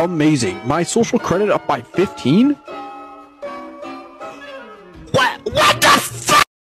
amazing. My social credit up by 15? What the?